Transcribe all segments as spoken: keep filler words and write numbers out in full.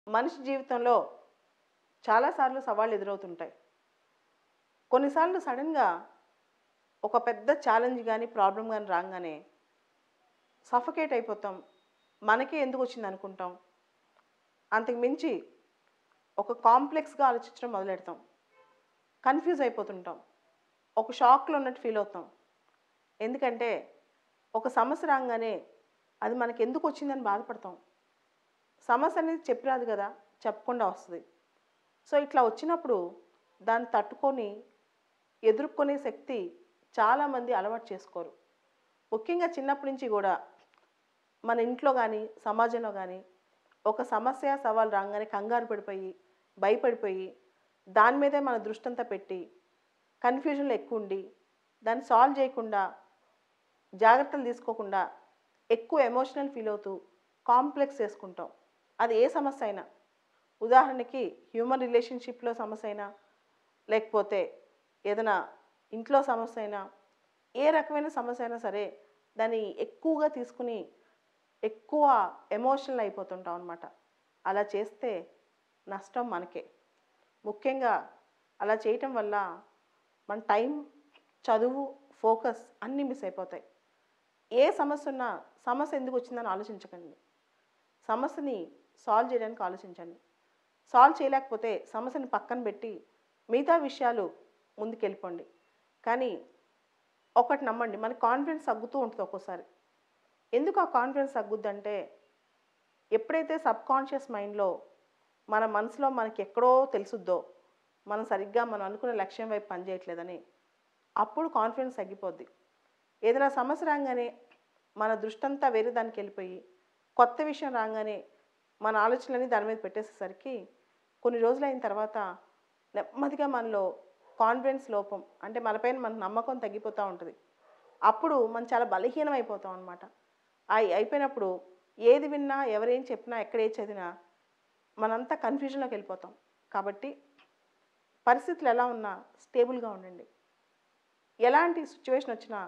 మనిషి జీవితంలో చాలాసార్లు సవాళ్ళు ఎదురవుతుంటాయి. కొన్నిసార్లు సడన్‌గా ఒక పెద్ద ఛాలెంజ్ గానీ, ప్రాబ్లమ్ గానీ రాంగానే సఫకేట్ అయిపోతాం. మనకే ఎందుకొచ్చిందనుకుంటాం. అంతకు మించి ఒక కాంప్లెక్స్‌గా ఆలోచించడం మొదలెడతాం. కన్‌ఫ్యూజ్ అయిపోతుంటాం. ఒక షాక్‌లో ఉన్నట్టు ఫీల్ అవుతాం. ఎందుకంటే ఒక సమస్య రాంగానే అది మనకెందుకొచ్చిందని బాధపడతాం. సమస్య అనేది చెప్పి రాదు గదా! చెప్పకుండా వస్తది. సో, ఇట్లా వచ్చినప్పుడు దాన్ని తట్టుకొని ఎదుర్కొనే శక్తి చాలామంది అలవాటు చేసుకోరు. ముఖ్యంగా చిన్నప్పటి నుంచి గూడా మన ఇంట్లో గానీ, సమాజంలో గానీ ఒక సమస్య, సవాలు రాంగానే కంగారు పడిపోయి, భయపడిపోయి దాని మీదే మన దృష్టంతా పెట్టి కన్‌ఫ్యూజన్‌లో ఎక్కువుండి దాన్ని సాల్వ్ జేయకుండా, జాగ్రత్తలు తీసుకోకుండా ఎక్కువ ఎమోషనల్ ఫీల్ అవుతూ కాంప్లెక్స్ చేసుకుంటాం. అది ఏ సమస్య అయినా. ఉదాహరణకి హ్యూమన్ రిలేషన్‌షిప్‌లో సమస్య అయినా, లేకపోతే ఏదైనా ఇంట్లో సమస్య అయినా, ఏ రకమైన సమస్య అయినా సరే దాన్ని ఎక్కువగా తీసుకొని ఎక్కువ ఎమోషనల్ అయిపోతుంటాం అనమాట. అలా చేస్తే నష్టం మనకే. ముఖ్యంగా అలా చేయటం వల్ల మన టైం, చదువు, ఫోకస్ అన్నీ మిస్ అయిపోతాయి. ఏ సమస్య ఉన్నా సమస్య ఎందుకొచ్చిందని ఆలోచించకండి. సమస్యని సాల్వ్ చేయడానికి ఆలోచించండి. సాల్వ్ చేయలేకపోతే సమస్యని పక్కన పెట్టి మిగతా విషయాలు ముందుకెళ్ళిపోండి. కానీ ఒకటి నమ్మండి, మన కాన్ఫిడెన్స్ తగ్గుతూ ఉంటుంది ఒక్కోసారి. ఎందుకు ఆ కాన్ఫిడెన్స్ తగ్గుద్దంటే, ఎప్పుడైతే సబ్‌కాన్షియస్ మైండ్‌లో మన మనసులో మనకి ఎక్కడో తెలుసుద్దో, మనం సరిగ్గా మనం అనుకున్న లక్ష్యం వైపు పనిచేయట్లేదని, అప్పుడు కాన్ఫిడెన్స్ తగ్గిపోద్ది. ఏదైనా సమస్య రాంగానే మన దృష్టంతా వేరే దానికెళ్ళిపోయి, కొత్త విషయం రాంగానే మన ఆలోచనలన్నీ దాని మీద పెట్టేసేసరికి కొన్ని రోజులైన తర్వాత నెమ్మదిగా మనలో కాన్ఫిడెన్స్ లోపం, అంటే మనపైన మనకు నమ్మకం తగ్గిపోతూ ఉంటది. అప్పుడు మనం చాలా బలహీనం అయిపోతాం అనమాట. అయి అయిపోయినప్పుడు ఏది విన్నా, ఎవరేం చెప్పినా, ఎక్కడ ఏది చదివినా మనంతా కన్‌ఫ్యూజన్‌లోకి వెళ్ళిపోతాం. కాబట్టి పరిస్థితులు ఎలా ఉన్నా స్టేబుల్‌గా ఉండండి. ఎలాంటి సిట్యుయేషన్ వచ్చినా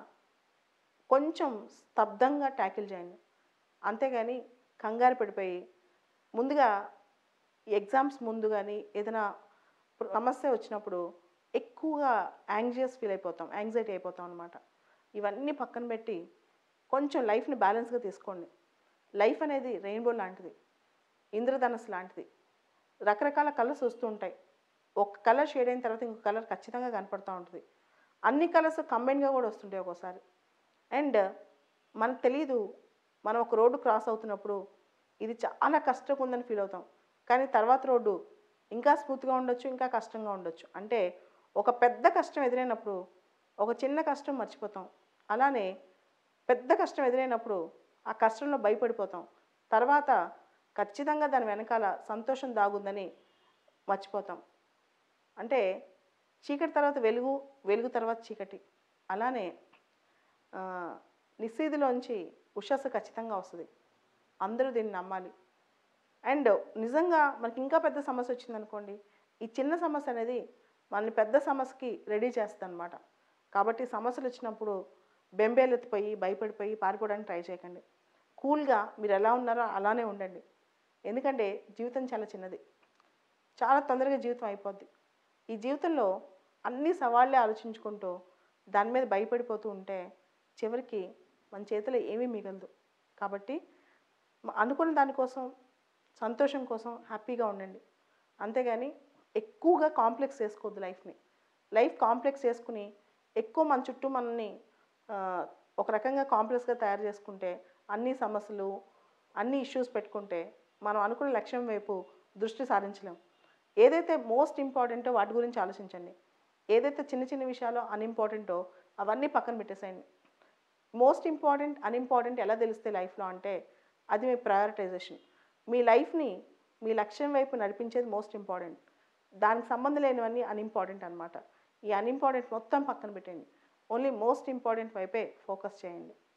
కొంచెం స్తబ్దంగా టాకిల్ చేయండి. అంతేగాని కంగారు పడిపోయి ముందుగా ఎగ్జామ్స్ ముందు గానీ, ఏదైనా సమస్య వచ్చినప్పుడు ఎక్కువగా యాంగ్జియస్ ఫీల్ అయిపోతాం. యాంగ్జైటీ అయిపోతాం అనమాట. ఇవన్నీ పక్కన పెట్టి కొంచెం లైఫ్‌ని బ్యాలెన్స్‌గా తీసుకోండి. లైఫ్ అనేది రెయిన్‌బో లాంటిది. ఇంద్రధనుస్సు లాంటిది. రకరకాల కలర్స్ వస్తూ ఉంటాయి. ఒక కలర్ షేడ్ అయిన తర్వాత ఇంకో కలర్ ఖచ్చితంగా కనపడతా ఉంటది. అన్ని కలర్స్ కంబైన్‌గా కూడా వస్తుంటాయి ఒక్కోసారి. అండ్ మనకు తెలీదు, మనం ఒక రోడ్డు క్రాస్ అవుతున్నప్పుడు ఇది చాలా కష్టంగా ఉందని ఫీల్ అవుతాం. కానీ తర్వాత రోడ్డు ఇంకా స్మూత్‌గా ఉండొచ్చు, ఇంకా కష్టంగా ఉండొచ్చు. అంటే ఒక పెద్ద కష్టం ఎదురైనప్పుడు ఒక చిన్న కష్టం మర్చిపోతాం. అలానే పెద్ద కష్టం ఎదురైనప్పుడు ఆ కష్టంలో భయపడిపోతాం. తర్వాత ఖచ్చితంగా దాని వెనకాల సంతోషం దాగుందని మర్చిపోతాం. అంటే చీకటి తర్వాత వెలుగు, వెలుగు తర్వాత చీకటి. అలానే ఆహ్, నిస్సీదిలోంచి ఉషస్సు ఖచ్చితంగా వస్తది. అందరూ దీన్ని నమ్మాలి. అండ్ నిజంగా మనకి ఇంకా పెద్ద సమస్య వచ్చిందనుకోండి, ఈ చిన్న సమస్య అనేది మనల్ని పెద్ద సమస్యకి రెడీ చేస్తదనమాట. కాబట్టి సమస్యలు వచ్చినప్పుడు బెంబేలెత్తిపోయి, భయపడిపోయి పారిపోవడానికి ట్రై చేయకండి. కూల్‌గా మీరు ఎలా ఉన్నారో అలానే ఉండండి. ఎందుకంటే జీవితం చాలా చిన్నది. చాలా తొందరగా జీవితం అయిపోద్ది. ఈ జీవితంలో అన్ని సవాళ్ళే ఆలోచించుకుంటూ దాని మీద భయపడిపోతూ ఉంటే చివరికి మన చేతిలో ఏమీ మిగలదు. కాబట్టి మ అనుకున్న దానికోసం, సంతోషం కోసం హ్యాపీగా ఉండండి. అంతేగాని ఎక్కువగా కాంప్లెక్స్ చేసుకోవద్దు లైఫ్‌ని. లైఫ్ కాంప్లెక్స్ చేసుకొని ఎక్కువ మన చుట్టూ మనల్ని ఆహ్, ఒక రకంగా కాంప్లెక్స్‌గా తయారు చేసుకుంటే అన్ని సమస్యలు, అన్ని ఇష్యూస్ పెట్టుకుంటే మనం అనుకున్న లక్ష్యం వైపు దృష్టి సారించలేం. ఏదైతే మోస్ట్ ఇంపార్టెంటో వాటి గురించి ఆలోచించండి. ఏదైతే చిన్న చిన్న విషయాలు అన్‌ఇంపార్టెంటో అవన్నీ పక్కన పెట్టేసేయండి. మోస్ట్ ఇంపార్టెంట్, అన్‌ఇంపార్టెంట్ ఎలా తెలుస్తాయి లైఫ్‌లో అంటే అది మీ ప్రయారిటైజేషన్. మీ లైఫ్‌ని మీ లక్ష్యం వైపు నడిపించేది మోస్ట్ ఇంపార్టెంట్. దానికి సంబంధం లేనివన్నీ అన్‌ఇంపార్టెంట్ అనమాట. ఈ అన్‌ఇంపార్టెంట్ మొత్తం పక్కన పెట్టేయండి. ఓన్లీ మోస్ట్ ఇంపార్టెంట్ వైపే ఫోకస్ చేయండి.